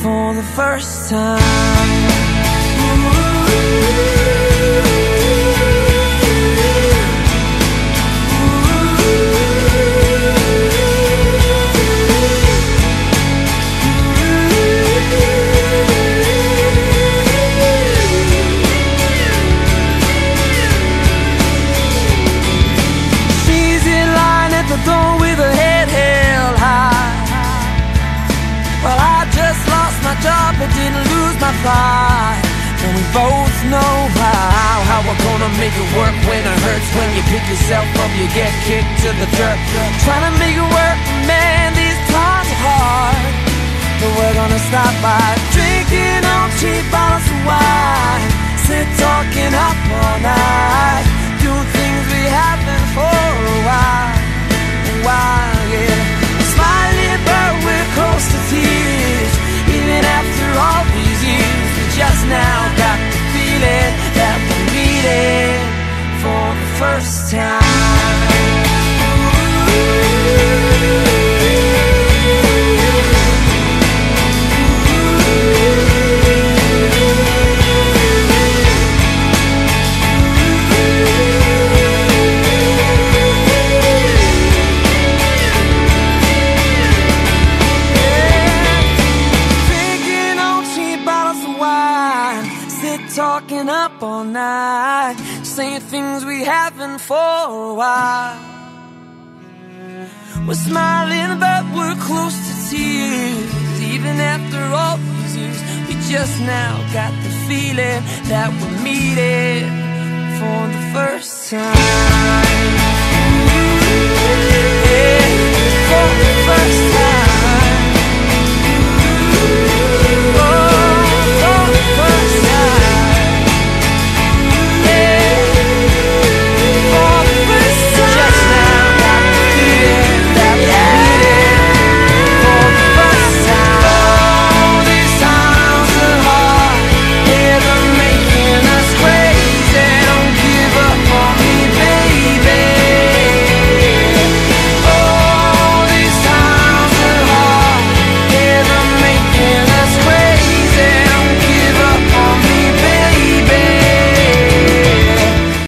for the first time. She's in line at the door with her head held high. Well, I just lost my job but didn't lose my pride. And we both know how we're gonna make it work when it hurts. When you pick yourself up, you get kicked to the dirt. Trying to make it work, man, these times are hard. But we're gonna stop by drinking on cheap bottles of wine, sit talking up all night, doing things we haven't for a while, yeah. Smiling but we're close to tears. Even after all these years, we just now got the feeling that we're meeting for the first time. Talking up all night, saying things we haven't for a while. We're smiling but we're close to tears. Even after all these years, we just now got the feeling that we're meeting for the first time. Yeah, for the first time.